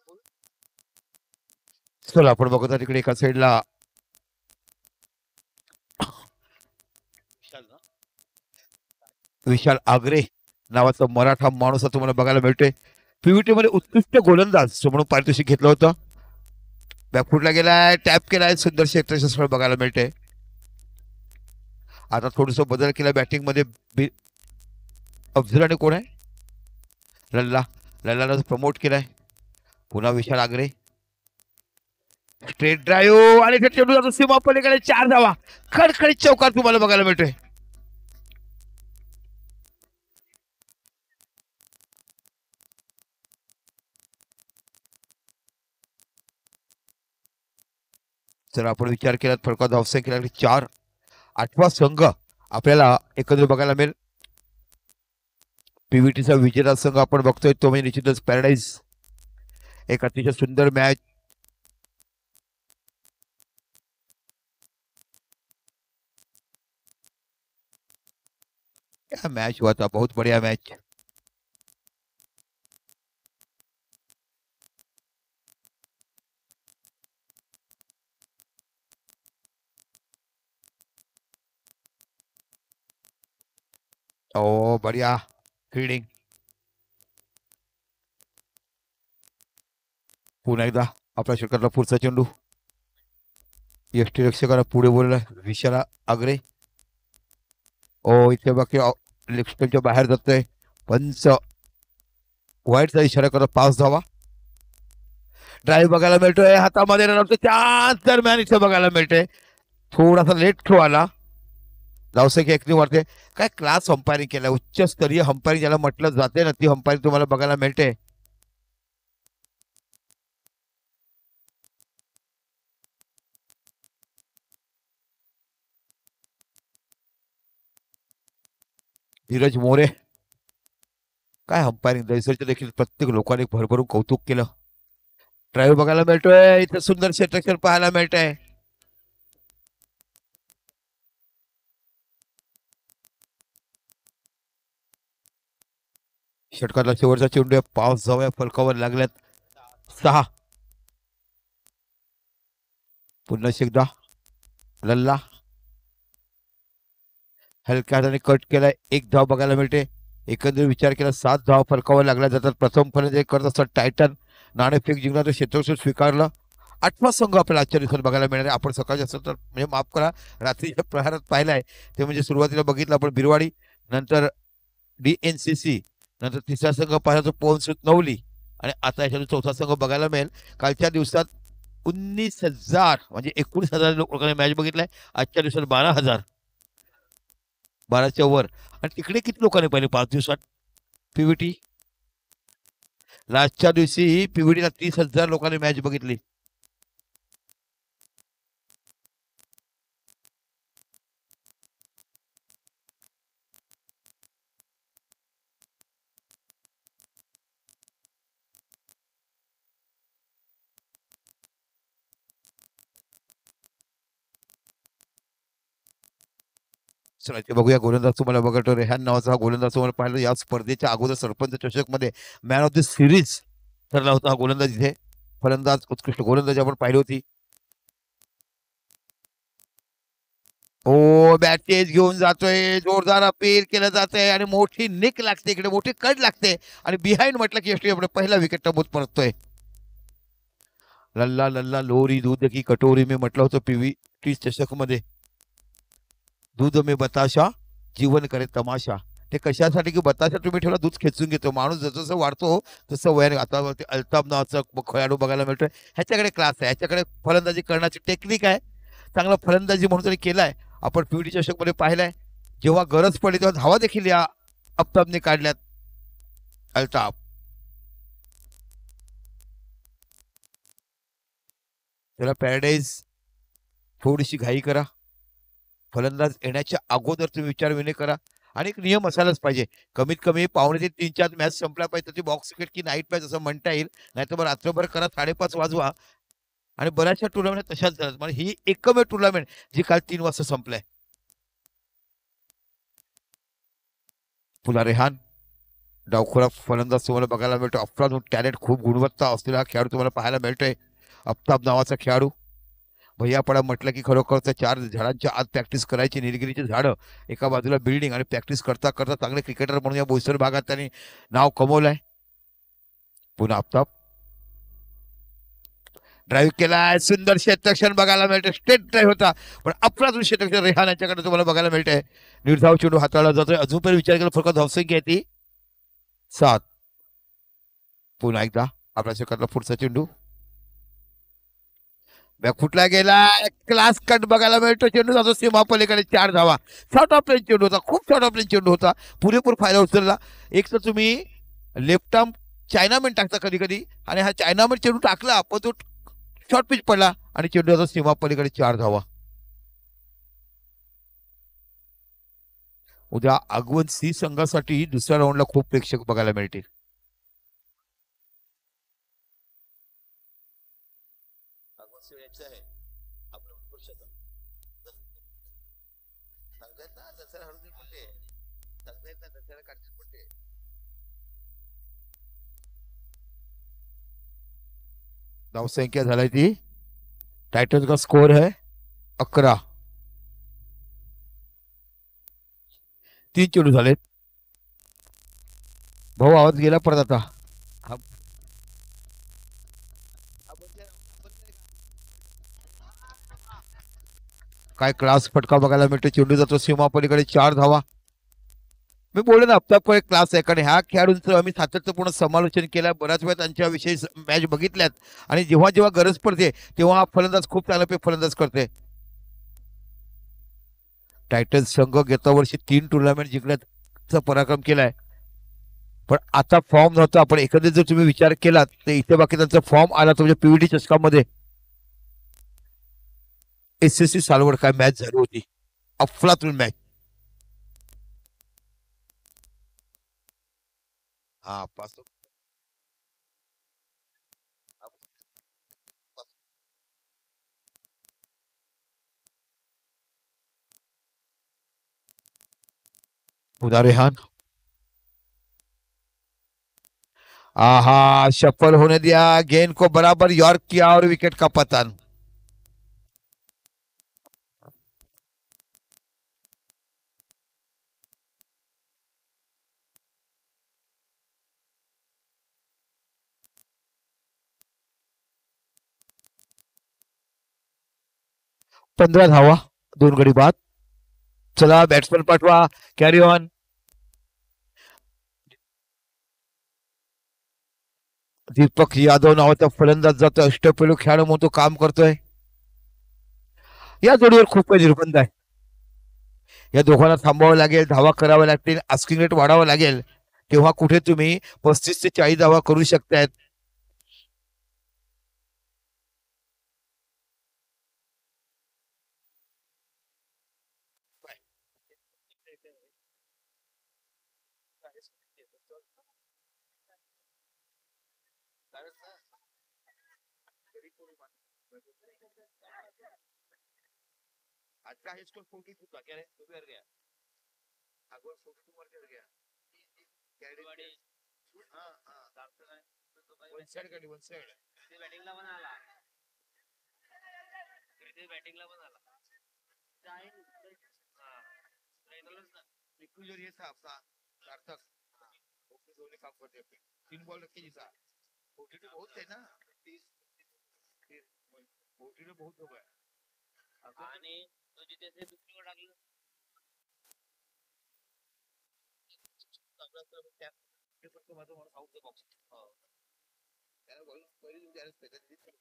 चला आपण बघतो तिकडे एका साईडला विशाल आगरे नावाचा मराठा माणूस तुम्हाला बघायला मिळतोय. पीव्हीटी मध्ये उत्कृष्ट गोलंदाज म्हणून पारितोषिक घेतलं होतं. बॅकफुटला गेलाय, टॅप केलाय, सुंदर क्षेत्रक्षण बघायला मिळते. आता थोडस बदल केला बॅटिंग मध्ये. अफजल आणि कोण आहे? लल्ला. लल्लाला प्रमोट केलाय. पुन्हा विशाल आगरे. स्ट्रेट ड्राईव्ह आणि चेंडू जातो सीमा पलीकडे. 4 धावा खडखडीत चौकार तुम्हाला बघायला मिळतोय. जर आपण विचार केला फरका धावसंख्या केला 4. 8वा संघ आपल्याला एकत्र बघायला मिळेल. पीव्हीटीचा विजेता संघ आपण बघतोय तो म्हणजे निश्चितच पॅराडाईज. एक अतिशय सुंदर मॅच. क्या मैच हुआ था, बहुत बढ़िया मैच. ओ बढ़िया फील्डिंग. पुन्हा एकदा आपल्या षटकातला पुढचा चेंडू. यष्टीरक्षकाला पुढे बोलला विशाला आगरे. ओ इथे बाकी लेफ्टच्या बाहेर जातोय. पंच वाईटचा इशारा करत 5 धावा. ड्राईव्ह बघायला मिळतोय हातामध्ये. त्याच दरम्यान इथे बघायला मिळते थोडासा लेट थ्रो आला. धावसंख्या 1 वाढते. काय क्लास अंपायरिंग केलं, उच्चस्तरीय अंपायरिंग ज्याला म्हटलं जाते ना ती अंपायरिंग तुम्हाला बघायला मिळते. धीरज मोरे. काय अंपायरिंग दैसरचे देखील प्रत्येक लोकांनी भरभरून कौतुक केलं. ड्राईव्ह बघायला मिळतोय. इथे सुंदर क्षेत्रक्षण पाहायला मिळतंय. षटकातला शेवटचा चेंडू 5 धावा फलकावर लागल्यात. 6. पुन्हा एकदा लल्ला हलक्या हाताने कट केलाय. 1 धाव बघायला मिळते. एकंदरीत विचार केला 7 धाव फलकावर लागल्या जातात. प्रथम फलंदाजी करत असतात टायटन. नाणेफेक जिंकण्याचं क्षेत्ररक्षण स्वीकारलं. 8वा संघ आपल्याला आजच्या दिवसात बघायला मिळणार आहे. आपण सकाळच्या असं तर म्हणजे माफ करा रात्रीच्या प्रहारात पाहिलाय ते म्हणजे सुरुवातीला बघितलं आपण बिरवाडी, नंतर DNCC, नंतर तिसरा संघ पाहिला तो पोहनसूत नवली आणि आता याच्यातून चौथा संघ बघायला मिळेल. कालच्या दिवसात 19,000 म्हणजे 19,000 लोकांनी मॅच बघितलाय. आजच्या दिवसात 12,000, 12च्या वर. आणि तिकडे किती लोकांनी पाहिले 5 दिवसात पीव्हीटी? लास्टच्या दिवशी पीव्हीटीला 30,000 लोकांनी मॅच बघितली. चला ते बघूया गोलंदाज तुम्हाला बघतो. रेहान नावाचा हा गोलंदाज तुम्हाला पाहिलं या स्पर्धेच्या अगोदर सरपंच चषक मध्ये मॅन ऑफ द सिरीज ठरला होता हा गोलंदाज. इथे फलंदाज उत्कृष्ट गोलंदाज आपण पाहिली होती. ओ बॅटेज घेऊन जातोय, जोरदार अपील केलं जातंय आणि मोठी निक लागते इकडे, मोठी कट लागते आणि बिहाइंड म्हटलं की यष्टी आपण पहिला विकेट टबूत परततोय. लल्ला लल्ला लोरी दूध की कटोरी मी म्हटलं होतं पीव्हीटी चषक मध्ये. दूध में बताशा जीवन करे तमाशा. ते कशासाठी की बताशा तुम्ही ठेवला दूध खेचून घेतो माणूस. जसं वाढतो तसं वयाने. आता अल्ताफ नावाचा खेळाडू बघायला मिळतोय. ह्याच्याकडे क्लास आहे, ह्याच्याकडे फलंदाजी करण्याची टेक्निक आहे. चांगला फलंदाजी म्हणून तरी केलाय. आपण पीव्हीटी चषक मध्ये पाहिलाय जेव्हा गरज पडली तेव्हा धावा देखील या अल्ताफने काढल्यात. अल्ताफ त्याला पॅराडाईज थोडीशी घाई करा. फलंदाज येण्याच्या अगोदर तुम्ही विचारविनिमय करा. आणि एक नियम असायलाच पाहिजे, कमीत कमी 3:45 मॅच संपल्या पाहिजे. ती बॉक्स क्रिकेट की नाईट मॅच असं म्हणता येईल. नाहीतर मग रात्रभर करा, 5:30 वाजवा. आणि बऱ्याचशा टुर्नामेंट तशाच झाल्यात. म्हणजे ही एकमेव टुर्नामेंट जी काल 3 वाजता संपलाय. पुन्हा रेहान डावखुरा फलंदाज तुम्हाला बघायला मिळतो. अफलातून टॅलेंट, खूप गुणवत्ता असलेला हा खेळाडू तुम्हाला पाहायला मिळतोय. आफताब नावाचा खेळाडू. भैयापडा म्हटलं की खरोखर त्या चार झाडांच्या आत प्रॅक्टिस करायची. निलगिरीची झाडं, एका बाजूला बिल्डिंग, आणि प्रॅक्टिस करता करता चांगले क्रिकेटर म्हणून या बोईसर भागात त्यांनी नाव कमवलंय. पुन्हा आफताब ड्राईव्ह केलाय. सुंदर क्षेत्रक्षण बघायला मिळते. स्टेट ड्राईव्ह होता, पण अफलातून क्षेत्रक्षण रेहान यांच्याकडे तुम्हाला बघायला मिळतंय. निर्धाव चेंडू हाताळला जातोय. अजून पण विचार केला फक्त धावसंख्या आहे ती 7. पुन्हा एकदा आपल्या शेतातला पुढचा चेंडू बॅक फुटला गेला. क्लास कट बघायला मिळतो. चेंडू जातो सीमा पलीकडे. 4 धावा. शॉर्ट ऑफ रेंज चेंडू होता, खूप शॉर्ट ऑफ रेंज चेंडू होता. पुरेपूर फायदा उचलला. एक तर तुम्ही लेफ्ट आर्म चायनामॅन टाकता कधी कधी, आणि हा चायनामॅन चेंडू टाकला पण तो शॉर्ट पिच पडला आणि चेंडू जातो सीमा पलीकडे. 4 धावा. उद्या आगवण सी संघासाठी दुसऱ्या राऊंडला खूप प्रेक्षक बघायला मिळतील. धावसंख्या झाली ती, टायटन का स्कोर है 11. 3 चेंडू झालेत. भाऊ आवाज गेला परत आता. हा- काय क्लास फटका बघायला मिळतो. चेंडू जातो सीमा पलीकडे. 4 धावा. मी बोललो ना, आत्ता एक क्लास आहे, कारण ह्या खेळाडूंचं आम्ही सातत्यपूर्ण समालोचन केलं. बऱ्याच वेळा त्यांच्याविषयी मॅच बघितल्यात, आणि जेव्हा जेव्हा गरज पडते तेव्हा हा फलंदाज खूप चांगला फलंदाज करते. टायटन्स संघ गेल्या वर्षी 3 टुर्नामेंट जिंकण्याचा पराक्रम केलाय, पण आता फॉर्म नव्हता. पण एकंदरीत जर तुम्ही विचार केलात तर इथे बाकी त्यांचा फॉर्म आला तुमच्या पीव्हीटी चषकामध्ये. एसएससी सालवड काय मॅच झाली होती, अफलातून मॅच. हा पाच. उदा रेहान, आहा, सफल होने दिया. गेंद को बराबर यॉर्क किया और विकेट का पतन. 15 धावा, 2 गडी बाद. चला बॅट्समन पाठवा. Carry on. दीपक यादव नावाचा फलंदाज जातो. अष्टपैलू खेळाडू म्हणून तो काम करतोय. या जोडीवर खूप काही निर्बंध आहे. या दोघांना थांबावं लागेल, धावा कराव्या लागतील, आस्किंग रेट वाढावं लागेल. तेव्हा कुठे तुम्ही 35 ते 40 धावा करू शकतायत. आज का है स्कोर 42 था क्या रे, तो भी हार गया. अगोर 42 मार कर गया. कैडी हां हां वन साइड गाडी, वन साइड. ते बॅटिंगला पण आला. ते बॅटिंगला पण आला. जाईन. हां. रेनॉल्ड्स ना. लिक्विड ये था आपका सार्थक. उसने दोनों काम करते हैं. 3 बॉल रखे जी सा. 42 बहुत है ना. 30 42 बहुत हो गया. आणि तो जिथे ते दुसरीवर टाकलं. फक्त माझं म्हणून आउट द बॉक्स. त्याला बॉल पहिली द्यायला पाहिजे.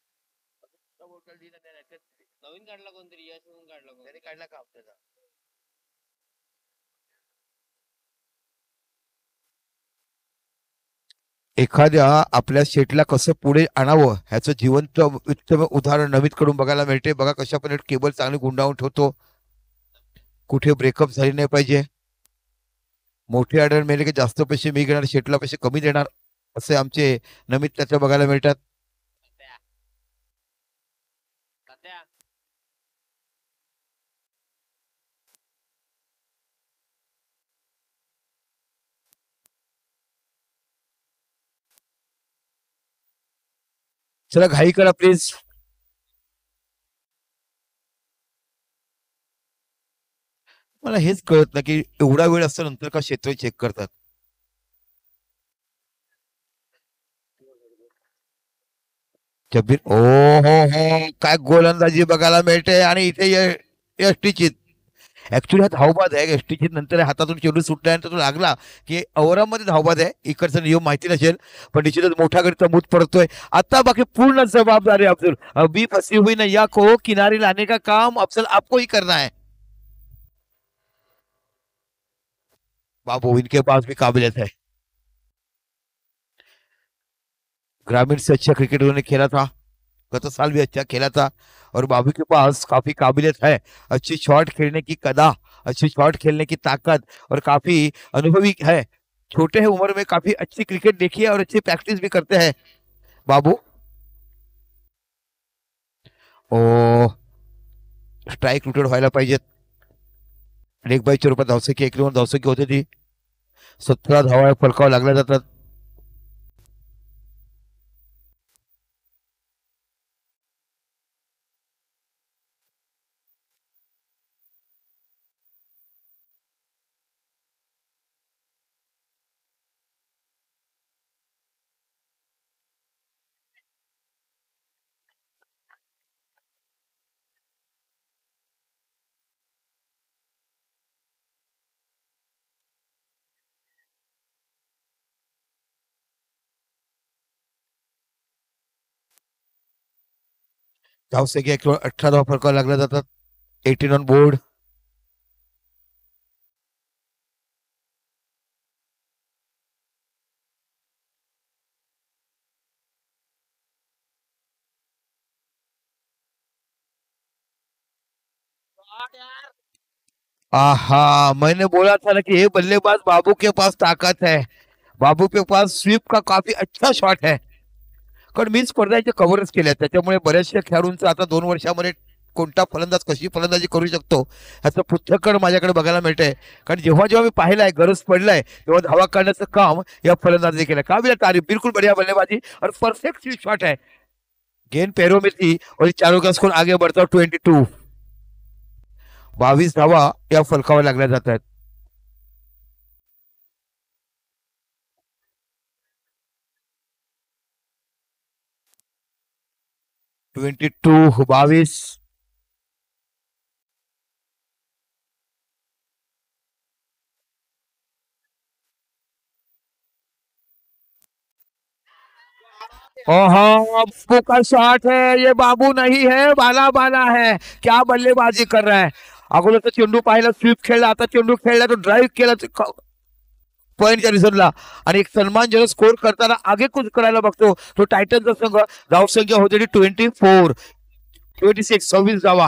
नवीन काढला कोणतरी, यश म्हणून काढला, त्याने काढला का हप्त्याचा. एखाद्या आपल्या शेटला कसं पुढे आणावं ह्याचं जिवंत उत्तम उदाहरण नमित कडून बघायला मिळते. बघा कशा पण केबल चांगली गुंडाळून ठेवतो. कुठे ब्रेकअप झाली नाही पाहिजे. मोठे ऑर्डर मिळाले की जास्त पैसे मी घेणार, शेटला पैसे कमी देणार, असे आमचे नमित त्याच्या बघायला मिळतात. चला घाई करा प्लीज. मला हेच कळत नाही की एवढा वेळ असतो नंतर का क्षेत्र चेक करतात. जब्बीर ओ हो काय गोलंदाजी बघायला मिळते आणि इथे यष्टीची ऍक्च्युली हा धावबाद आहे. यष्टीची नंतर हातातून चेंडू सुटल्यानंतर तो लागला की ओव्हरमध्ये धावबाद आहे. इकडचा नियम माहिती नसेल पण निश्चितच मोठा गडी मूत पडतोय. आता बाकी पूर्ण जबाबदारी अफजल. अभी फंसी हुई नैया को किनारे लाने का काम अफजल आपको ही करना है. बाबू इनके पास भी काबिलियत है. ग्रामीण से अच्छा क्रिकेट उन्होंने खेला था. गत साल भी अच्छा खेला था. और बाबू के पास काफी काबिलियत है. अच्छी शॉट खेलने की कदा, अच्छी शॉट खेलने की ताकत और काफी अनुभवी है. छोटे है उम्र में काफी अच्छी क्रिकेट देखी है और अच्छी प्रैक्टिस भी करते हैं बाबू. ओ स्ट्राईक रुटेड व्हायला पाहिजेत. 1/4 रुपये धावसंख्या 1 धावसंख्या होती ती 17 धावा फलकावा लागल्या जातात. धावसंख्या 18 धावा फलकावा लागल्या जातात. 18 ऑन बोर्ड. आहा मैंने बोला था ना कि ये बल्लेबाज बाबू के पास ताकत है. बाबू के पास स्वीप का काफी अच्छा शॉट है. कारण मी स्पर्धाचे कव्हरच केले त्याच्यामुळे बऱ्याचशा खेळाडूंचं आता 2 वर्षामध्ये कोणता फलंदाज कशी फलंदाजी करू शकतो ह्याचं पुस्तकड माझ्याकडे बघायला मिळतंय. कारण जेव्हा जेव्हा मी पाहिलाय गरज पडलाय तेव्हा धावा काढण्याचं काम या फलंदाजी केलं. काबिल तारीफ बिल्कुल बढ़िया बल्लेबाजी और परफेक्ट शॉट है. गेंद पैरों में थी और चारों का स्कोर आगे बढ़ता 22. 22 धावा या फलकावर लागल्या जात आहेत. 22. बाबू का शॉट है. ये बाबू नहीं है बाला बाला है. क्या बल्लेबाजी कर रहा है. अगोदर चेंडू पाहिला स्वीप खेळला आता चेंडू खेळला तो ड्राईव्ह केला पॉईंटच्या रिझल्टला आणि एक सन्मानजनक स्कोर करताना आगे कुछ करायला बघतो तो टायटनचा संघ. धावसंख्या होते 24. 26 धावा.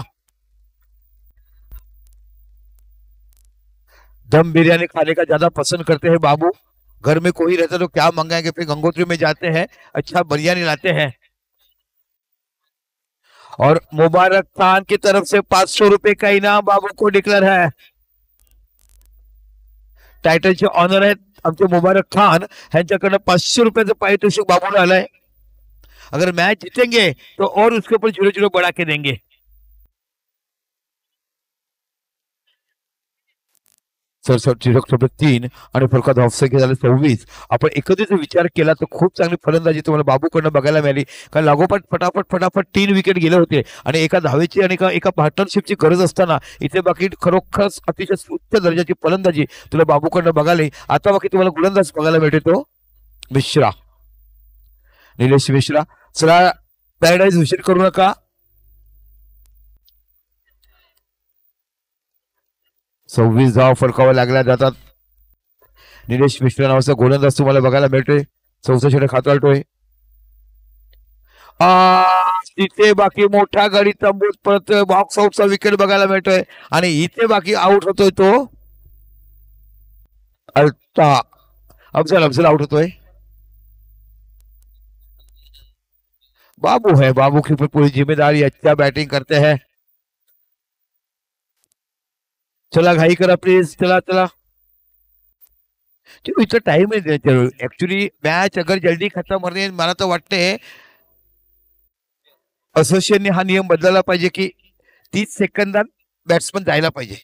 दम बिरयानी खाने का ज्यादा पसंद करते हैं बाबू. घर में कोई रहता तो क्या मंगाएंगे फिर गंगोत्री में जाते हैं अच्छा बिरयानी लाते हैं. और मुबारक खान की तरफ से 500 रुपए का इनाम बाबू को डिक्लेअर है. टायटलचे ऑनर आहेत आमचे मुबारक खान यांच्याकडनं 500 रुपयाचं पारितोषिक बाबूला आलंय. अगर मैच जीतेंगे तो और उसके ऊपर 0-0 बढ़ा के देंगे. सर 3 आणि फलकात धावसंख्या झाले 26. आपण एकत्रित विचार केला तर खूप चांगली फलंदाजी तुम्हाला बाबूकडनं बघायला मिळाली. कारण लागोपाठ फटाफट 3 विकेट गेले होते आणि एका धावेची आणि एका पार्टनरशिपची गरज असताना इथे बाकी खरोखरच अतिशय उच्च दर्जाची फलंदाजी तुला बाबूकडनं बघायला. आता बाकी तुम्हाला गोलंदाज बघायला मिळते तो मिश्रा, निलेश मिश्रा. चला पॅराडाईज उशीर करू नका. 26 धावा फलकावा लागल्या जातात. निलेश मिश्रा नावाचा गोलंदाज तुम्हाला बघायला मिळतोय. 64 खाताळतोय. तिथे बाकी मोठा गडी तंबूत परत बॉक्स आउटचा विकेट बघायला मिळतोय आणि इथे बाकी आउट होतोय तो अफजल आउट होतोय. बाबू है. बाबू की पूरी जिम्मेदारी. अच्छा बैटिंग करते हैं. चला घाई करा प्लीज. चला चला इतना टाइम है. एक्चुअली मैच अगर जल्दी खत्म होने मला तर वाटते असोसिएशनने हा नियम बदलला पाहिजे की 30 सेकंदात बॅट्समन जायला पाहिजे.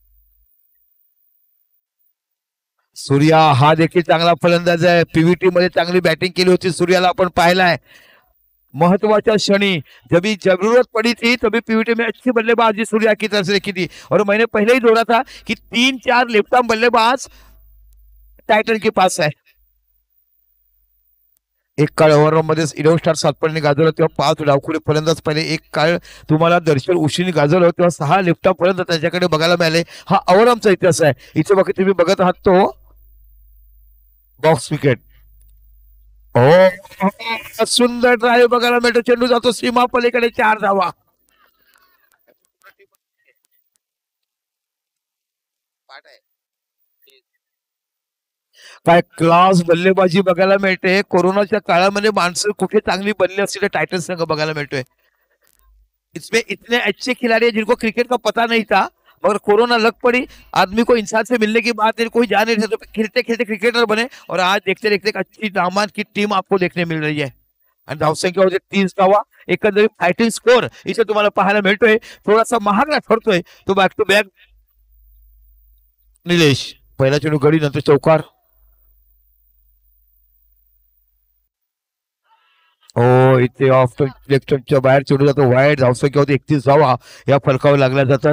सूर्या हा देखील चांगला फलंदाज आहे. पीव्हीटी मध्ये चांगली बॅटिंग केली होती सूर्याला आपण पाहिलाय. महत्वाच्या क्षणी जब जरूरत पड़ी थी तभी पीवीटी में अच्छी बल्लेबाजी सूर्या की तरफ से की थी और मैंने पहले ही जोड़ा था कि 3-4 लेफ्ट आर्म बल्लेबाज टाइटन के पास है. एक काळ ओव्हरमध्ये इलेव्हन स्टार सातपडीने गाजवलं तेव्हा 5 डावखुरे फलंदाज पहिले. एक काळ तुम्हाला दर्शन उशीने गाजवलं तेव्हा 6 लेफ्ट आर्म फलंदाज त्यांच्याकडे बघायला मिळाले. हा ओव्हरआर्मचा इतिहास आहे. इथे बघा तुम्ही बघत आहात तो बॉक्स विकेट. हो सुंदर ड्राईव्ह बघायला मिळतो. चेंडू जातो सीमा पलीकडे 4 धावा. काय क्लास बल्लेबाजी बघायला मिळते. कोरोनाच्या काळामध्ये माणसं कुठे चांगली बनली असतील टायटन संघ बघायला मिळतोय. इसमें इतने अच्छे खिलाड़ी हैं जिनको क्रिकेट का पता नहीं था मगर कोरोना लग पड़ी. आदमी को इंसान से मिलने की बात नहीं, कोई जा नहीं रहे तो खेलते खेलते क्रिकेटर बने और आज देखते देखते एक अच्छी नामान की टीम आपको देखने मिल रही है. आणि धावसंख्या होते 30 धावा. एकंदरीत फायटिंग स्कोर इथे तुम्हाला पाहायला मिळतोय. थोडासा महागडा ठरतोय तो बॅक टू बॅक. निलेश पहिला चेंडू गडी नंतर चौकार. हो इथे ऑफ लेफ्टच्या बाहेर चेंडू जातो वाईड. धावसंख्या होती 31 धावा या फलकावर लागल्या जातात.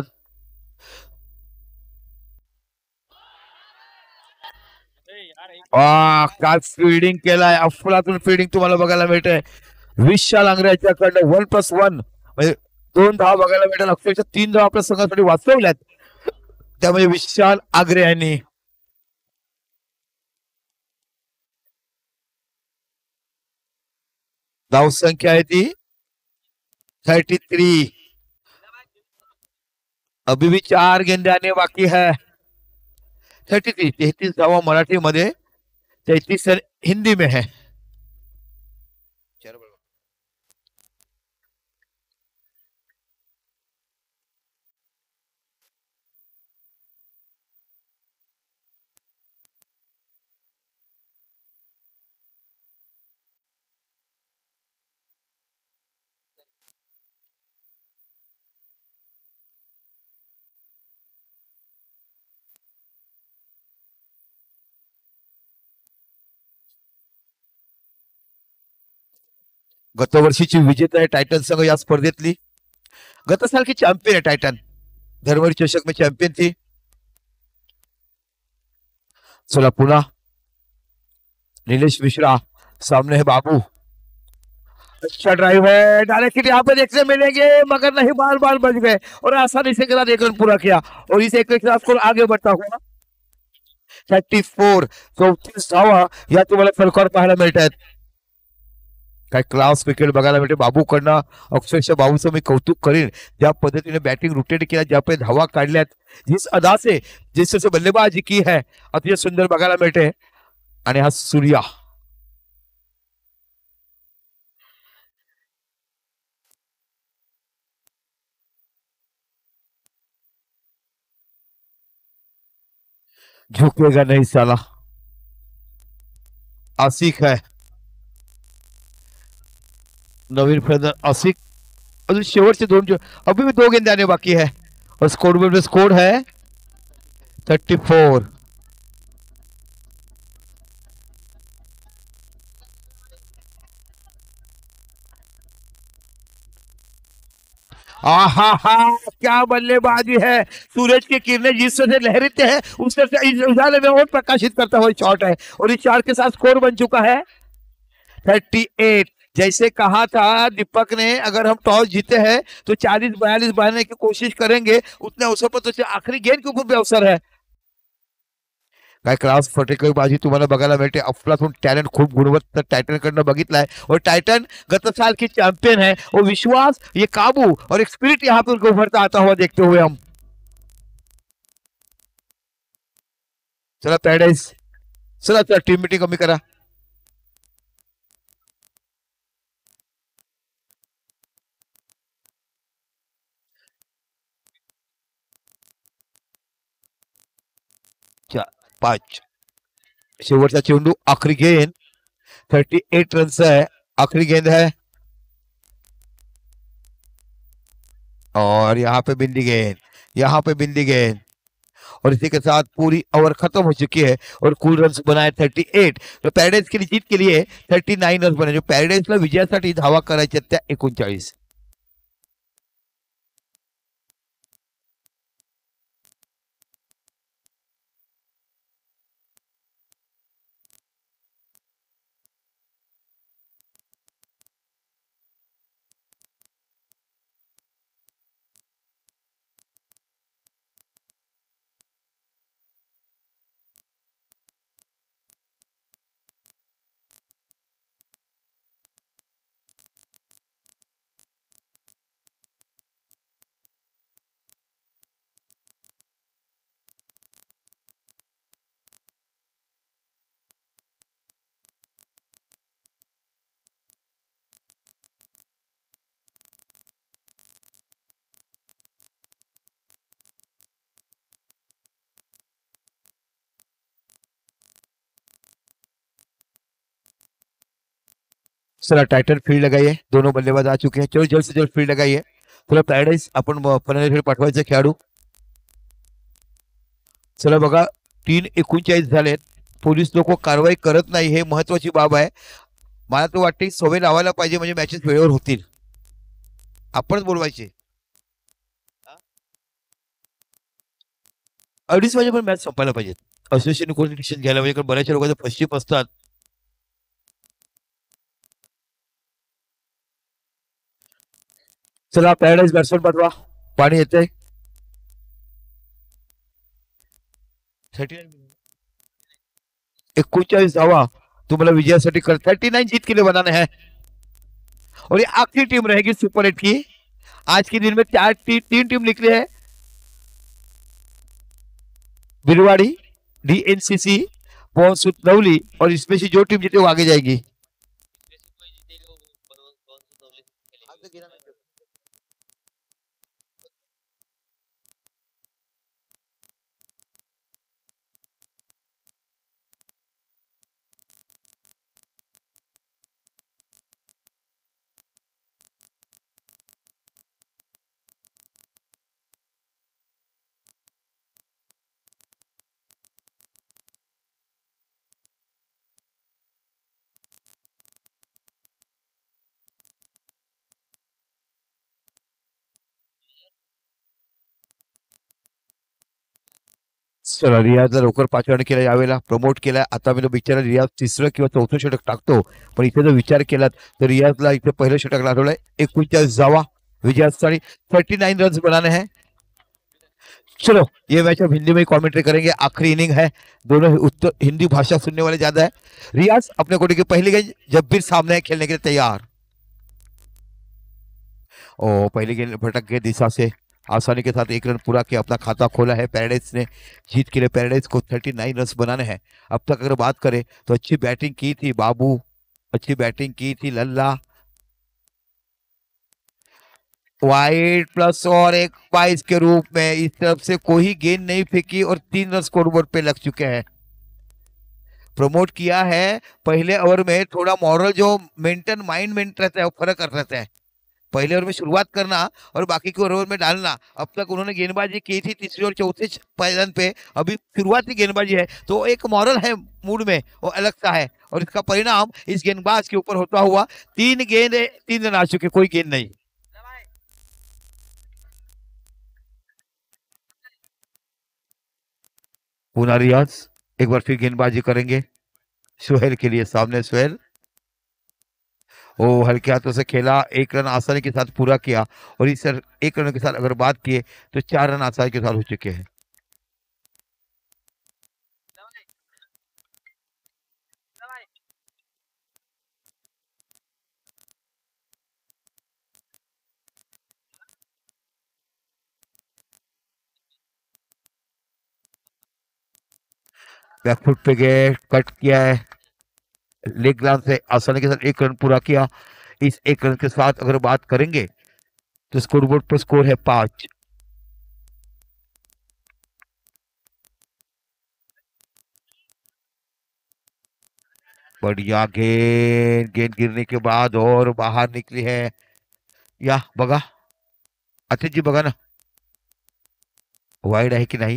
काय फिल्डिंग केलाय. अफलातून फिल्डिंग तुम्हाला बघायला मिळतंय विशाल आंग्र्याच्याकडनं 1+1 म्हणजे 2 धावा बघायला मिळतात. अक्षरशः 3 धावा आपल्या संघासाठी वाचवल्यात. त्यामुळे विशाल आग्रे यांनी धाव संख्या आहे ती 33. अभी भी 4 गेंदे आने बाकी है. 33 धावा मराठी मध्ये 33 हिंदी में है. गतवर्षीची विजेता आहे टायटन संघ या स्पर्धेतली. गत साल की चॅम्पियन है टाइटन. धरवरी चषक में चैंपियन थी. चला पुनः नीलेश मिश्रा सामने है बाबू. अच्छा ड्राइव है. डायरेक्ट यहाँ पे देखने मिलेंगे मगर नहीं बार बार बच गए और आसानी से एक रन पूरा किया और इस एक के साथ आगे बढ़ता हुआ 34 34 धावा या तुम्हाला फलकावर पाहायला मिळतात. काय क्लास विकेट बघायला मिळते बाबूकडनं. अक्षरशः बाबूचं मी कौतुक करीन ज्या पद्धतीने बॅटिंग रोटेट केल्या, ज्या पे धावा काढल्यात, जिस अदा से जिस बल्लेबाजी की है अतिशय सुंदर बघायला मिळते. आणि हा सूर्या झुकेगा नहीं साला. आसिक है नवीन फलंदाज आसिक. अजून शेवटचे 2 अभी भी 2 गेंदे आने बाकी है और स्कोर है 34. आहा हा क्या बल्लेबाजी है. सूरज की किरणें जिस तरह से लहरते हैं उस तरह से इस उजाले में और प्रकाशित करता हुआ शॉट है और इस शॉट के साथ स्कोर बन चुका है 38. जैसे कहा था दीपक ने अगर हम टॉस जीते हैं तो 40-42 बनाने की कोशिश करेंगे. उतने अवसर पर तो आखिरी गेंद के ऊपर भी अवसर है. काय क्लास फटकेबाजी तुम्हाला बघायला मिळते. अफलातून टॅलेंट खूप गुणवत्ता टाइटन कडनं बघितलाय और टाइटन गत साल की चैंपियन है. और विश्वास, ये काबू और एक स्पिरिट यहाँ पर उभरता आता हुआ देखते हुए हम. चला पैराडाइज चला टीम मीटिंग कमी करा. पाच शेवटचा चेंडू आखरी गेंद 38 रन है. आखरी गेंद है और यहाँ पे बिंदी गेंद, यहाँ पे बिंदी गेंद, और इसी के साथ पूरी ओवर खत्म हो चुकी है और कुल रन बनाए 38. तो पॅराडाईज की जीत केली आहे 39 रन बने, जो पॅराडाईजला विजयासाठी धावा करायच्या त्या 39. चला टायटन फील्ड लगाइए, दोनों बल्लेबाज आ चुके हैं, चलो जल्द से जल्द फील्ड लगाइए. तुला पॅराडाईज आपण फलंदाजीकडे पाठवायचे खेळाडू. चला बघा 3:39 झालेत. पोलीस लोक कारवाई करत नाही, हे महत्वाची बाब आहे. मला तर वाटते सवय लावायला पाहिजे, म्हणजे मॅचेस वेळेवर होतील. आपणच बोलवायचे. 2:30 वाजेपर्यंत मॅच संपायला पाहिजे. असोसिएशन कोणी डिसिजन घ्यायला पाहिजे, कारण बऱ्याचशा लोकांचे फर्स्टशिप असतात. चला पॅराडाईज बॅट्समन पाठवा, पाणी येते. 39 धावा तुम्हाला विजयासाठी कर. 39 जीत के लिए बनाना है, और ये आखिरी टीम रहेगी सुपर 8 की. आज के दिन में तीन टीम निकली है. बिलवाड़ी, डीएनसीसी, पवन सुतनौली, और इसमें से जो टीम जीते वो आगे जाएगी. चला रियाजला लवकर पाचारण केलं, यावेळेला प्रमोट केलाय. आता मी तो बिचारा रियाज तिसरं किंवा चौथं षटक टाकतो, पण इथे जर विचार केलात तर रियाजला इथे पहिलं षटक लागवलंय. 39 जावा विजयासाठी 39 रन बनाने हैं. चलो ये मैच हम हिंदी में कमेंट्री करेंगे, आखिरी इनिंग है. दोनों उत्तर हिंदी भाषा सुनने वाले ज्यादा है. रियाज अपने कोटे की पहली गेंद, जब्बीर सामने है खेलने के लिए तैयार. और पहली गेंद भटक गए दिशा से, आसानी के साथ एक रन पूरा किया, अपना खाता खोला है पैराडाइज ने. जीत के लिए पैराडाइज को 39 रन बनाने हैं. अब तक अगर बात करें तो अच्छी बैटिंग की थी बाबू, अच्छी बैटिंग की थी लल्ला. वाइड प्लस और एक 22 के रूप में इस तरफ से कोई गेंद नहीं फेंकी और 3 रन स्कोरबोर्ड पे लग चुके हैं. प्रमोट किया है. पहले ओवर में थोड़ा मॉरल जो मेंटेन माइंड मेंटेन रहता है वो फर्क कर रहता है. पहले ओवर में शुरुआत करना और बाकी के ओवर में डालना. अब तक उन्होंने गेंदबाजी की थी तीसरे और चौथे रन पे, अभी शुरुआती गेंदबाजी है तो एक मॉरल है मूड में वो अलग सा है, और इसका परिणाम इस गेंदबाज के ऊपर होता हुआ 3 गेंद 3 रन आ चुके, कोई गेंद नहीं. पुना रियाज एक बार फिर गेंदबाजी करेंगे. सुहेल के लिए सामने सुहेल, वो हल्के हाथों से खेला, एक रन आसानी के साथ पूरा किया. और इस एक रन के साथ अगर बात किए तो 4 रन आसानी के साथ हो चुके हैं. बैकफुट पे गए, कट किया है, लेग ग्राउंड से आसानी के साथ एक रन पूरा किया. इस एक रन के साथ अगर बात करेंगे तो स्कोरबोर्ड पर स्कोर है 5. बढ़िया गेंद, गेंद गिरने के बाद और बाहर निकली है. या बघा अतिथजी बघा ना, वाईड आहे की नाही.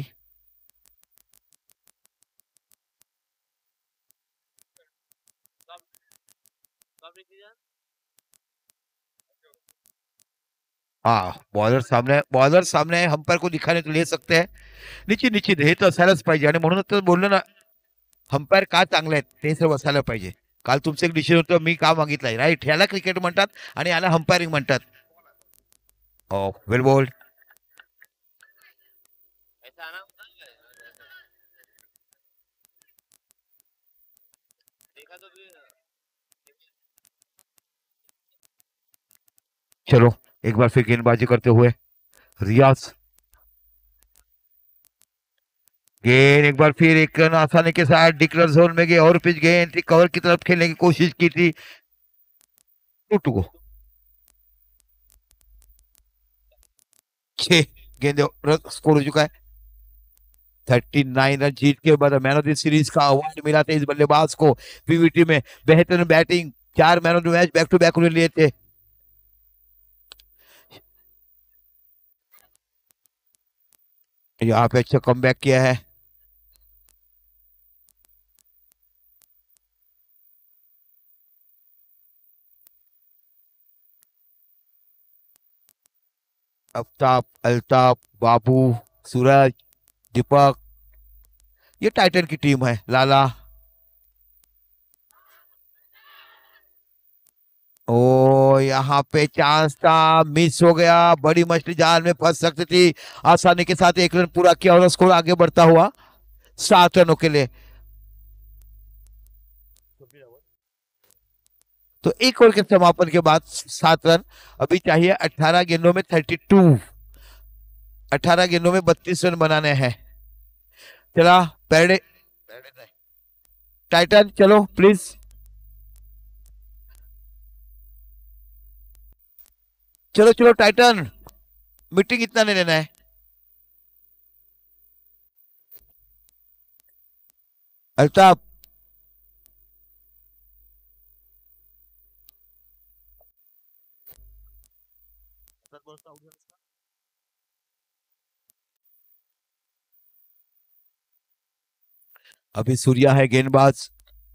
हाँ, बॉलर सामने आहे, अंपायर को दिखाने तो ले सकते हैं. निश्चित निश्चित हे तर असायलाच पाहिजे आणि म्हणूनच तर बोललो ना, अंपायर का चांगले आहेत ते सर्व असायला पाहिजे. काल तुमचं एक डिसिजन होतं, मी का मागितलंय राईट. ह्याला क्रिकेट म्हणतात आणि याला अंपायरिंग म्हणतात. हो, वेल बोल्ड. चलो, एक बार फिर गेंदबाजी करते हुए रियाज. गेंद एक बार फिर एक रन आसानी के साथ डिक्लेयर जोन में गए और पिच गेंद थी, कवर की तरफ खेलने की कोशिश की थी. टू को 6 गेंद स्कोर हो चुका है. 39 रन जीत के बाद मैन ऑफ द सीरीज का अवार्ड मिला था इस बल्लेबाज को. पीवीटी में बेहतरीन batting, 4 man of the match back to back उन्हें लिए थे. यहाँ पे अच्छा कम किया है. अफ्ताब, अल्ताफ, बाबू, सूरज, दीपक, ये टाइटन की टीम है. लाला. ओ, यहाँ पे चांस था, मिस हो गया. बड़ी मछली जाल में फंस सकती थी. आसानी के साथ एक रन पूरा किया और स्कोर आगे बढ़ता हुआ 7 रनों के लिए. तो एक ओवर के समापन के बाद 7 रन. अभी चाहिए 18 गेंदों में 32. 18 गेंदों में 32 रन बनाने हैं. चला पैरडे, टाइटन चलो प्लीज. चलो चलो टाइटन, मीटिंग इतना नहीं लेना है. अल्ताफ. अभी सूर्या है गेंदबाज.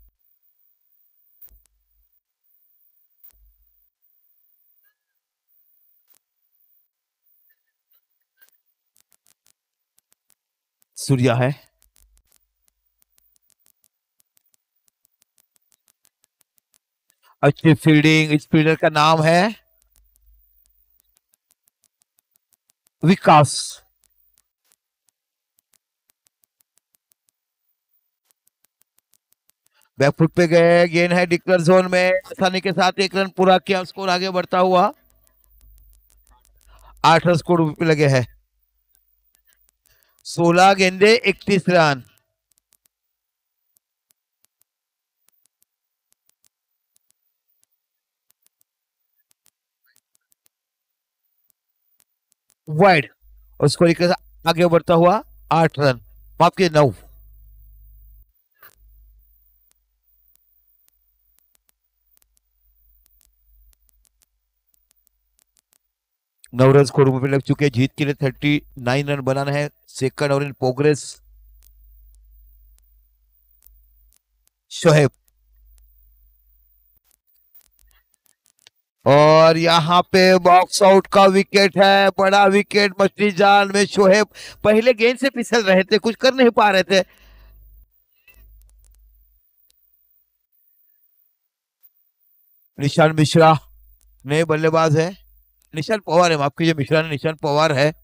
सूर्या है. अच्छी फील्डिंग, स्पिनर का नाम है विकास. बैकफुट पे गए, गेंद है डिक्लेयर जोन में, आसानी के साथ एक रन पूरा किया, स्कोर आगे बढ़ता हुआ 8 रन स्कोर पे लगे हैं. 16 गेंदे 31 रन. वाइड और स्कोर के साथ आगे बढ़ता हुआ 8 रन. माफ के 9. 9 रन स्कोर पे लग चुके हैं. जीत के लिए 39 रन बनाना है. Second over in progress. Shoaib. और यहाँ पे बॉक्स आउट का विकेट है, बड़ा विकेट मछली जाल में. शोहेब पहले गेंद से फिसल रहे थे, कुछ कर नहीं पा रहे थे. निशान मिश्रा नए बल्लेबाज है. निशान पवार है, माफ कीजिए, मिश्रा ने निशान पवार है.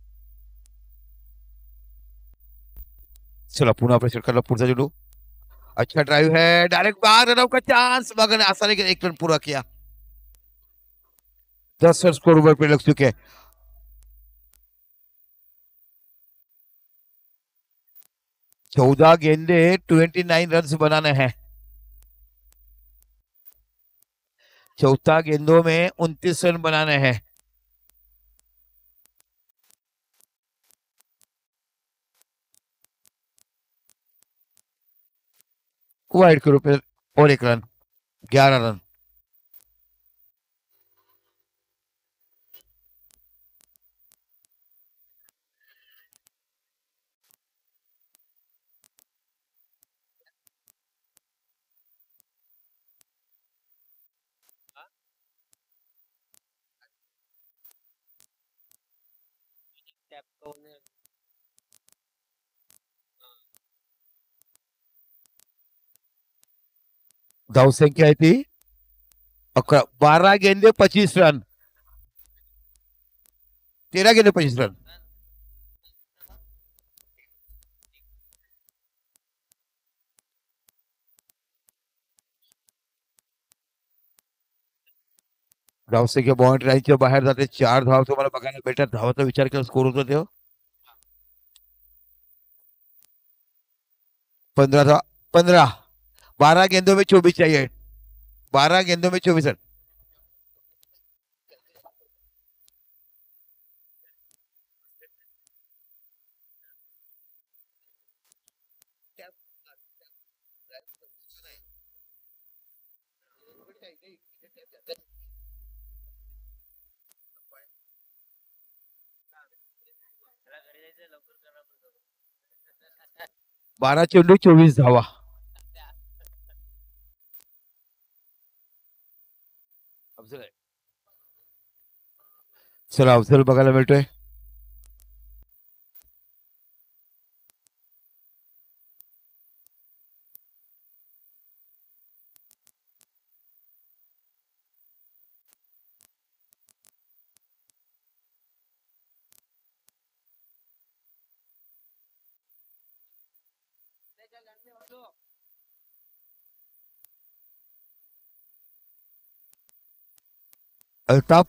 चला पुन्हा प्रेशर करला पुढचा चेंडू. अच्छा ड्राइव है, डायरेक्ट बाहर, रन आउट का चांस, मगर ने आसानी से एक रन पूरा किया। 10 रन स्कोर ओवर पे लग चुके हैं। 14 गेंदे, 29 रन बनाने हैं। चौथा गेंदों में 29 रन बनाने हैं। वाइड के रूप में और एक रन, 11 रन। धाव संख्या आहे ती 11, 12 गेंदे 25 रन, 13 गेंदे 25 रन। धाव संख्या बाउंड्री लाईनच्या बाहेर जाते, 4 धाव तुम्हाला बघायला भेटतात। धावाचा विचार केला स्कोर होतो तेव्हा 15 15, 12 गेंदों में 24 चाहिए, 12 गेंदों में 24 रन। बारा चेंडू 24 धावा। अफजल आहे. चला अफजल बघायला मिळतोय। अल्ताफ,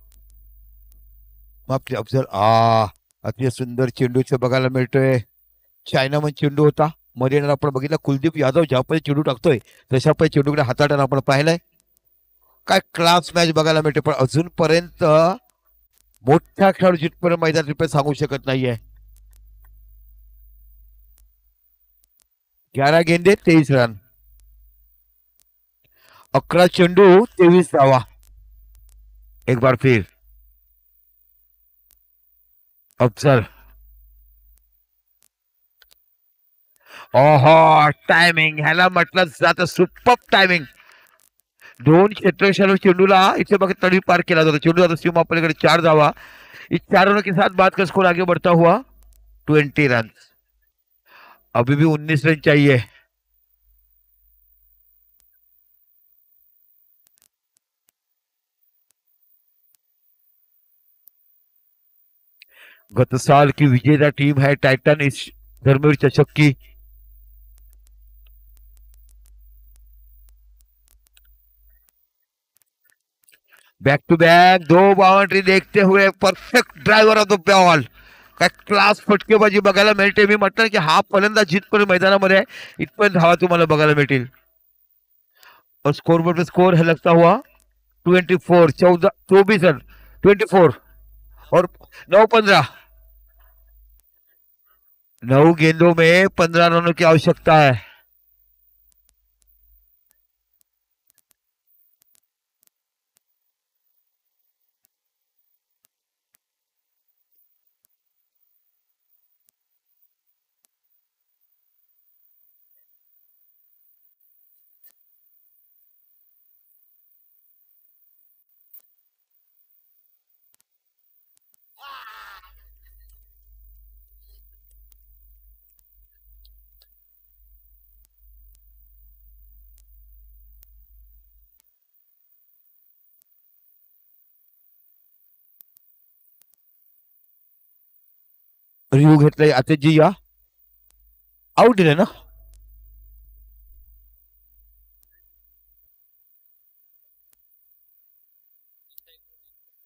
माफ अफजल, अति सुंदर चेंडूचं बघायला मिळतोय। चायनामन चेंडू होता। मध्ये येणारा आपण बघितला कुलदीप यादव ज्या पद्धतीने चेंडू टाकतोय तशा पद्धतीने चेंडूकडे हाताळताना आपण पाहिलंय। काय क्लास मॅच बघायला मिळते, पण अजूनपर्यंत मोठ्या खेळाडू जिथपर्यंत मैदान तिथपर्यंत सांगू शकत नाहीये। 11 गेंदे 23 रन, 11 चेंडू 23 धावा। एक बार फिर अफजल, ओहो टायमिंग, ह्याला म्हटलं जातं सुपर टायमिंग। दोन क्षेत्ररक्षण चेंडूला इथे बघ तडी पार केला जातो, चेंडू जातो सीमा पलीकडे, 4 धावा। इस 4 रनों के साथ बात का स्कोर आगे बढ़ता हुआ 20 रन। अभी भी 19 रन चाहिए। गत साल की विजेता टीम है टाइटन इस धर्मवीर चषक की। बैक टू बैक 2 बाउंड्री देखते हुए perfect driver of the ball. काय क्लास फटकेबाजी बघायला मिळते। मी म्हटलं की हा फलंदाज जिथपर्यंत मैदानामध्ये इथपर्यंत धावा तुम्हाला बघायला मिळतील। और स्कोर बोर्ड पे स्कोर है लगता हुआ 24, 14, 24 रन, 24 और 9-15, 9 गेंदों में 15 रनों की आवश्यकता है। रिव्ह्यू घेतलाय आतिशजी, या आउट दिले ना।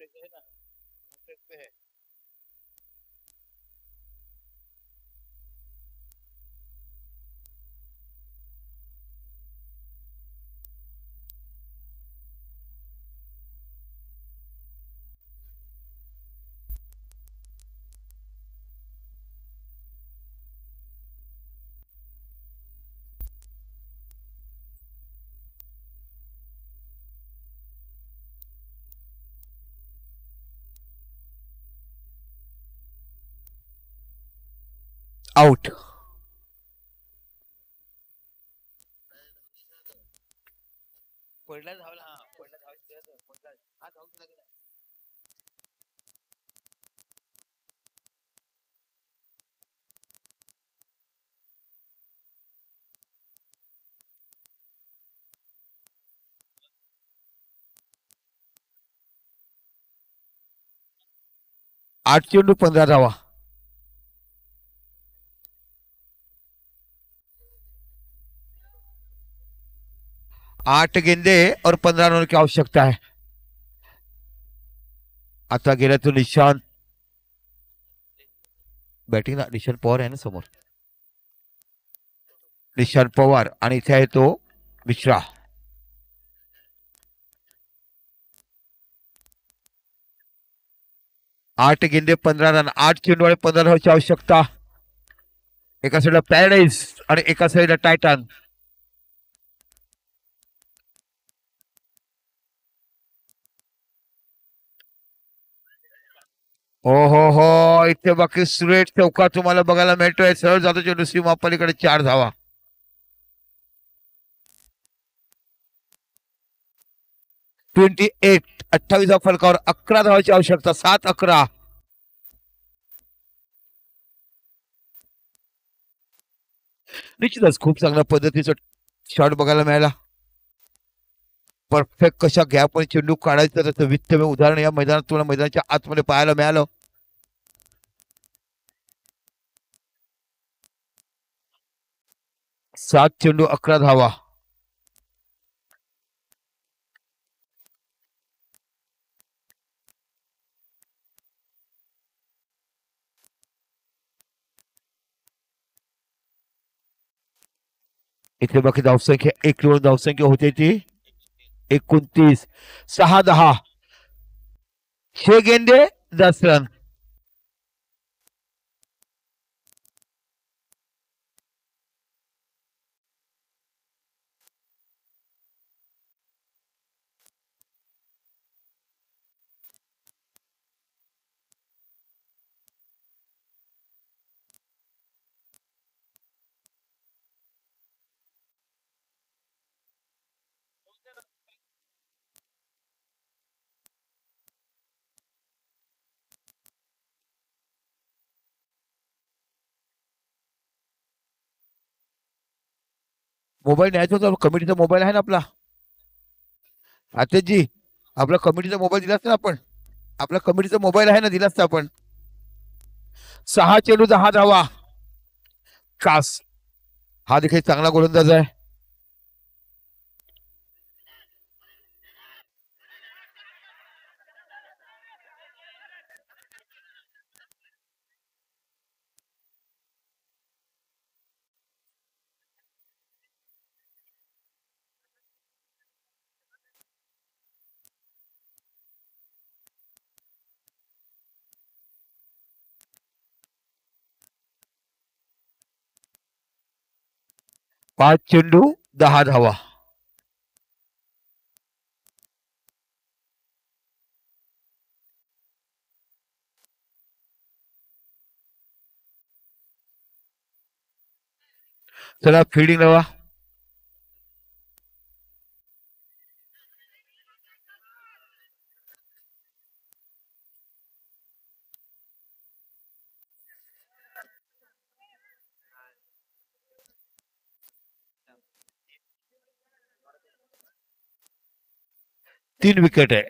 आउट. पडला धावला. हा पडला धावला. हा धावला. 8 चेंडू 15 धावा. 8 गेंदे और 15 रनों की आवश्यकता है. आता गेला तो निशांत. बॅटिंग निशांत पवार आहे ना समोर. निशांत पवार आणि इथे आहे तो मिश्रा. 8 गेंदे 15 रन. 8 चेंडू आणि 15 रनची आवश्यकता. एका साईडला पॅराडाईज आणि एका साईडला टायटन. हो हो हो. इथे बाकी सुरेश चौका तुम्हाला बघायला मिळतोय. सरळ जातो चेंडू सीमा पलीकडे. 4 धावा. 28. 28 फलकावर 11 धावाची आवश्यकता. 7-11. निश्चितच खूप चांगल्या पद्धतीचा शॉट बघायला मिळाला. परफेक्ट कशा गॅप आणि चेंडू काढायचं त्याचं वित्तमय उदाहरण या मैदानात तुम्हाला मैदानाच्या आतमध्ये पाहायला मिळालं. 7 चेंडू 11 धावा. इथे बाकी धावसंख्या 1 धावसंख्या होते ती 29. 6-10. 6 गेंदे 10 रन. मोबाईल न्यायचा होता. कमिटीचा मोबाईल आहे ना आपला. आतेशजी आपला कमिटीचा मोबाईल दिलास ना आपण. आपला कमिटीचा मोबाईल आहे ना, दिलास ना आपण. 6 चेंडू 10 धावा. कास हा देखील चांगला गोलंदाज आहे. पाच चेंडू 10 धावा. चला फिल्डिंग लावा. तीन विकेट है.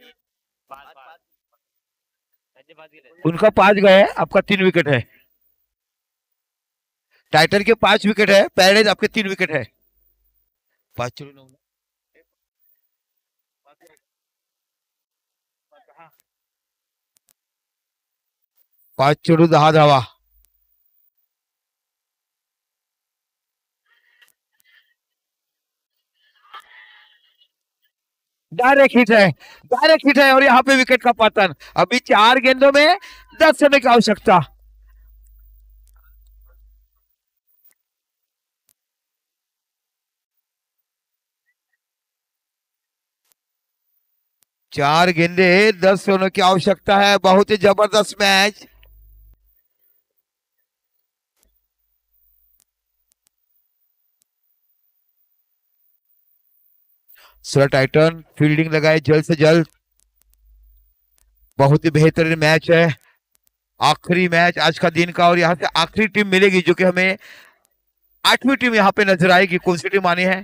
उनका 5 गए, आपका 3 विकेट है. टाइटन के 5 विकेट है. पैराडाइज आपके 3 विकेट है. 5 चलो 9. 5 चेंडू 10 धावा. डायरेक्ट हिट है और यहाँ पे विकेट का पतन. अभी 4 गेंदों में 10 रन की आवश्यकता. 4 गेंदे 10 रनों की आवश्यकता है. बहुत ही जबरदस्त मैच. सर टाइटन फील्डिंग लगाए जल्द से जल्द. बहुत ही बेहतरीन मैच है. आखिरी मैच आज का दिन का और यहाँ से आखिरी टीम मिलेगी जो कि हमें 8वीं टीम यहाँ पे नजर आएगी. कौन सी टीम आनी है?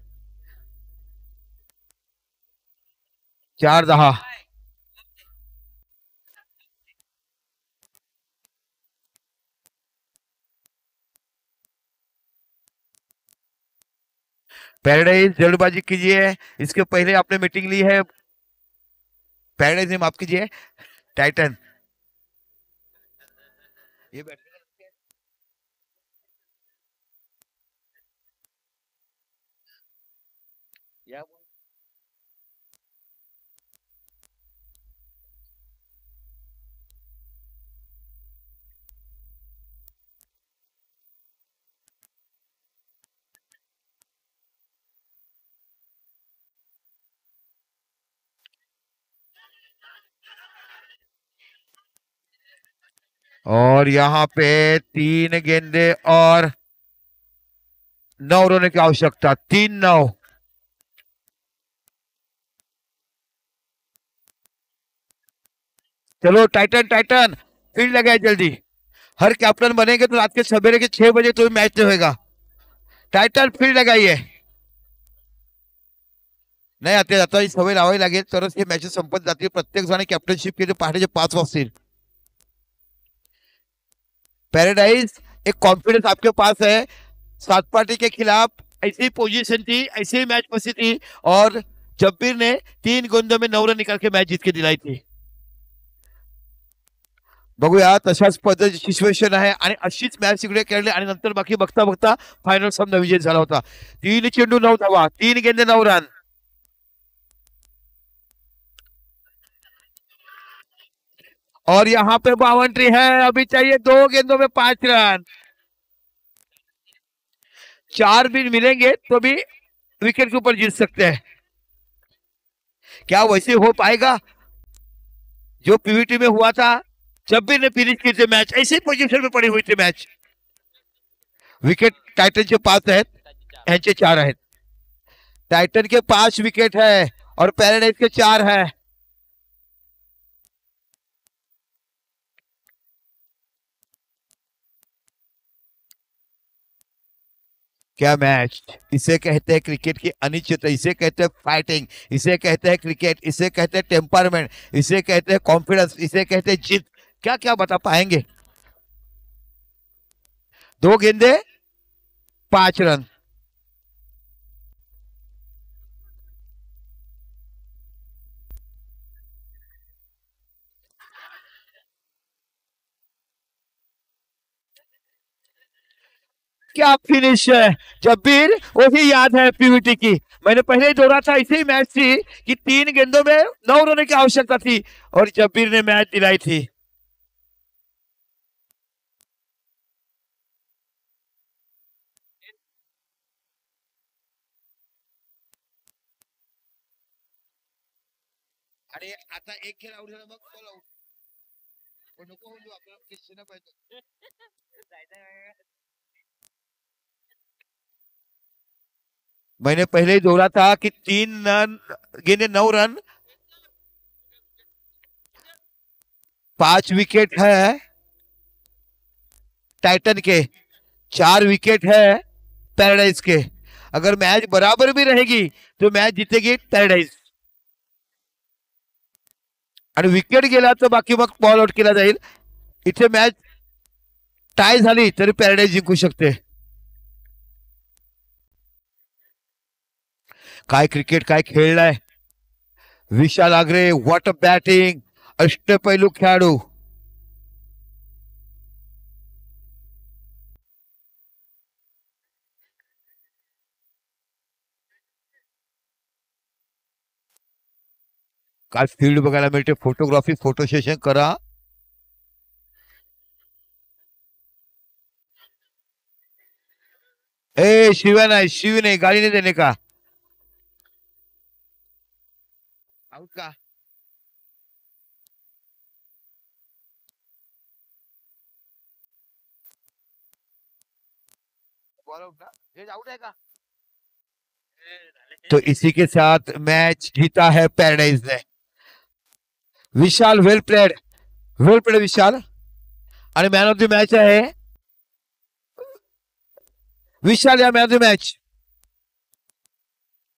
4 दहा. पैराडाइज जल्दबाजी कीजिए. इसके पहले आपने मीटिंग ली है. पैराडाइज ने माफ कीजिए. टाइटन ये और यहाँ पे 3 गेंदे और 9 रनों की आवश्यकता. 3-9. चलो टाइटन टाइटन फील्ड लगाए जल्दी. हर कैप्टन बनेंगे तो रात के सवेरे के 6 बजे तो मैच होगा. टाइटन फील्ड लगाइए. नाही आता आता ही सवय लावावी लागेल तरच हे मॅचेस संपत जातील. प्रत्येक जण कॅप्टनशिप केली पहाटेचे 5 वाजतील. पैराडाइज एक कॉन्फिडेंस आपके पास है. सात पार्टी के खिलाफ ऐसी पोजीशन थी, ऐसी मैच फंसी थी और जब्बीर ने 3 गेंदों में 9 रन निकाल के मैच जीत के दिलाई थी. बघूया तशाच पद्धतीची सिच्युएशन आहे आणि अशीच मॅच इकडे खेळली आणि नंतर बाकी बघता बघता फायनल सामना विजय झाला होता. 3 चेंडू 9 धावा, 3 गेंदे 9 रन. और यहाँ पे बाउंड्री है. अभी चाहिए 2 गेंदों में 5 रन. 4 भी मिलेंगे तो भी विकेट के ऊपर जीत सकते हैं. क्या वैसे हो पाएगा जो पीवीटी में हुआ था? जब भी ने फिनिश की थी मैच ऐसी पोजीशन में पड़ी हुई थी मैच. विकेट टाइटनचे 5 आहेत, यांचे 4 आहेत. टाइटन के 5 विकेट है और पैराडाइज के 4 है. क्या मैच. इसे कहते हैं क्रिकेट की अनिश्चितता. इसे कहते हैं फाइटिंग. इसे कहते हैं क्रिकेट. इसे कहते हैं टेम्परमेंट. इसे कहते हैं कॉन्फिडेंस. इसे कहते हैं जीत. क्या क्या बता पाएंगे. 2 गेंदे 5 रन. क्या फिनिश है जब्बीर. वही याद है पीवीटी की. मैंने पहले ही दौड़ा था ऐसे ही मैच थी कि 3 गेंदों में 9 रन की आवश्यकता थी और जब्बीर ने मैच दिलाई थी. आणि आता एक खेळ आउट झाला मग बॉल आउट. नको होऊ आपल्याला किस्से पाहिजे. मैंने पहले ही दौड़ा था कि 3 रन गेंदे 9 रन. 5 विकेट है टाइटन के, 4 विकेट है पैराडाइज के. अगर मैच बराबर भी रहेगी तो मैच जीतेगी पैराडाइज. आणि विकेट गेला तर बाकी मग बॉल आउट केला जाईल. इथे मॅच टाय झाली तरी पॅराडाइज जिंकू शकते. काय क्रिकेट काय खेळलाय Vishal Agre. What a batting. अष्टपैलू खेळाडू. काय फील्ड बघायला मिळते. फोटोग्राफी फोटो सेशन करा. ए शिव्या नाही, शिवी नाही, गाडी नाही देणे का. आउट का. बॉल आउट ना, हे आउट आहे का. तो इसी के साथ मैच जीता है पैराडाइज ने. Vishal well played, well played Vishal. आणि मॅन ऑफ द मॅच आहे विशाल या मॅन ऑफ द मॅच.